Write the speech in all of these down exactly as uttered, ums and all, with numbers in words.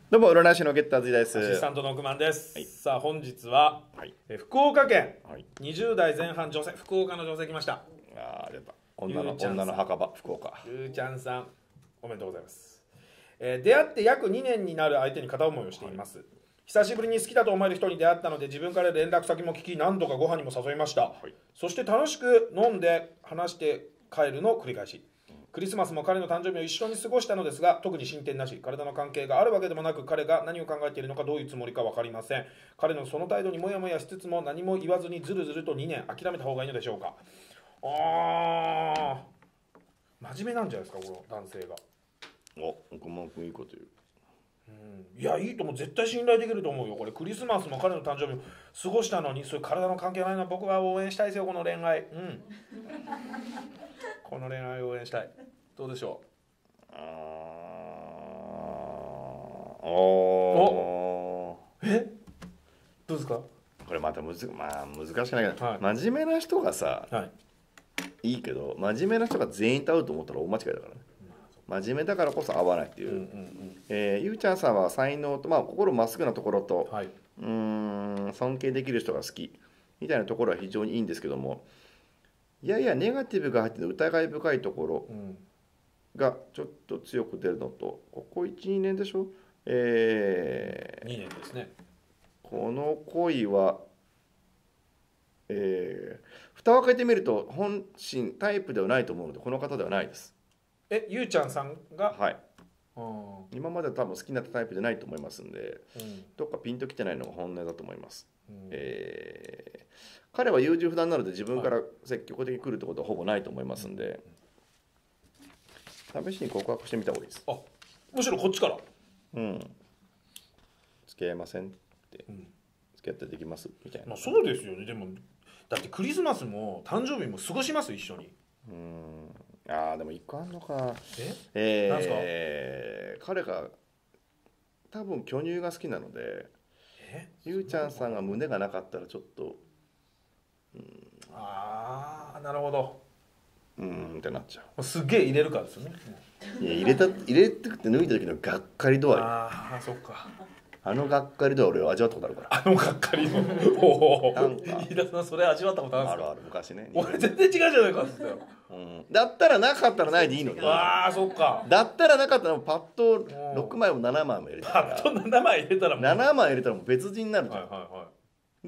どうも占い師のゲッターズイです。 アシスタントの奥マンです、 はい、 さあ本日は、はい、え福岡県、はい、にじゅう代前半女性、福岡の女性来ました。 ああ出た。女の女の墓場福岡。 ゆうちゃんさんおめでとうございます、えー、出会って約にねんになる相手に片思いをしています、はい、久しぶりに好きだと思える人に出会ったので自分から連絡先も聞き何度かご飯にも誘いました、はい、そして楽しく飲んで話して帰るの繰り返し、クリスマスも彼の誕生日を一緒に過ごしたのですが特に進展なし、体の関係があるわけでもなく彼が何を考えているのかどういうつもりか分かりません。彼のその態度にモヤモヤしつつも何も言わずにずるずるとにねん諦めた方がいいのでしょうか。あー真面目なんじゃないですかこの男性が。 お岡間君いいこと言う。 うん、いやいいと思う、絶対信頼できると思うよ。これクリスマスも彼の誕生日を過ごしたのにそういう体の関係ないのは僕は応援したいですよこの恋愛。うんこの恋愛を応援したい。どうでしょう。あおえどうですかこれまたむず、まあ、難しくないけど、はい、真面目な人がさ、はい、いいけど真面目な人が全員と会うと思ったら大間違いだからね。真面目だからこそ合わないっていう、うんうんうん、えー、ゆうちゃんさんは才能と、まあ、心まっすぐなところと、はい、うーん尊敬できる人が好きみたいなところは非常にいいんですけども、いやいやネガティブが入ってる疑い深いところがちょっと強く出るのと、ここいち、にねんでしょ、えー、にねんですね。 この恋は、えー、蓋を開けてみると本心タイプではないと思うのでこの方ではないです。 え、ゆうちゃんさんがはい、今までは多分好きなタイプでないと思いますんで、うん、どっかピンときてないのが本音だと思います、うん、えー、彼は優柔不断なので自分から積極的に来るってことはほぼないと思いますんで、はい、試しに告白してみた方がいいです。 あ、むしろこっちからうん付き合いませんって、うん、付き合ってできますみたいな、 まあ、そうですよね。でもだってクリスマスも誕生日も過ごします一緒に。 うん、ああでも一個あんのか。 え、なんすか？ えー、彼が多分巨乳が好きなので、えゆうちゃんさんが胸がなかったらちょっと、 うん、ああなるほど、 うーんってなっちゃう。すっげえ入れるからですよね。 いや入れた入れてくって脱いだ時のがっかり度合い。 ああそっか。 あのがっかり度合い俺味わったことあるから。 あのがっかりのおおなんか飯田さんそれ味わったことあるんですか？ あるある昔ね。 俺全然違うじゃないかっつってよ。 うん、だったらなかったらないでいいのに。 ああそっか。 だったらなかったらパッとろくまいもななまいも入れたらパッとななまい入れたらもうななまい入れたらもう別人になるじゃん、 はいはいはい、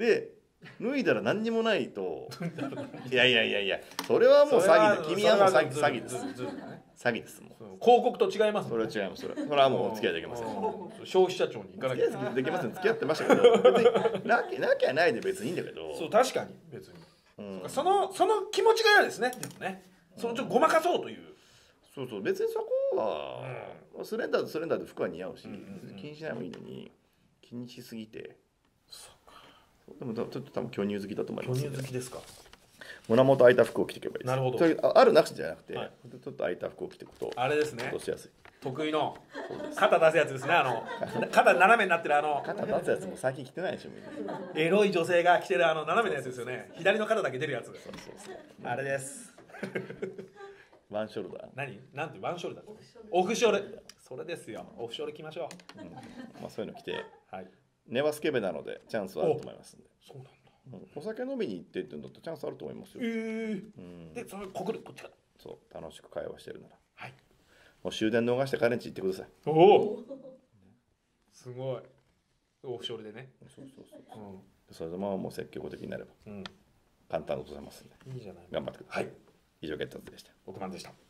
で脱いだら何にもないといやいやいやいやそれはもう詐欺だ。君はもう詐欺詐欺です。詐欺ですもう。 広告と違います。 それは違います。それそれはもう付き合いできません。 消費者庁に行かなきゃできません。付き合ってましたけど別になきゃなきゃないで別にいいんだけど。 そう確かに別に、うん、そのその気持ちが嫌ですね。でもねそのちょっとごまかそうという、 そうそう別にそこは、うん、スレンダーとスレンダーで服は似合うし、うんうんうん、気にしないもいいのに気にしすぎて。そうか。でもちょっと多分巨乳好きだと思います、ね。 巨乳好きですか。 胸元開いた服を着ていけばいいです。 なるほど。 あるなしじゃなくて、はい、ちょっと開いた服を着ていくとあれですね。 落としやすい。 得意の肩出すやつですね。あの肩斜めになってるあの肩出すやつも最近着てないでしょ。 エロい女性が着てるあの斜めのやつですよね。左の肩だけ出るやつ。そうそうそう。あれです。 ワンショルダー。 何？なんてワンショルダー？オフショル。それですよ。オフショル着ましょう。うん、 まあそういうの着て。はい。ネバスケベなのでチャンスはあると思いますんで。 そうなんだ。 お酒飲みに行ってって言うんだとチャンスあると思いますよ。 えーうん、でそれここでこっちからそう楽しく会話してるなら、 はい、 もう終電逃して彼んち行ってください。 おおすごい。オフショルでね。 そうそうそうそう、うん、それでももう積極的になれば、うん、簡単に落とせますんでいいじゃない。頑張ってください。はい、以上ゲッターズでした。 奥マンでした。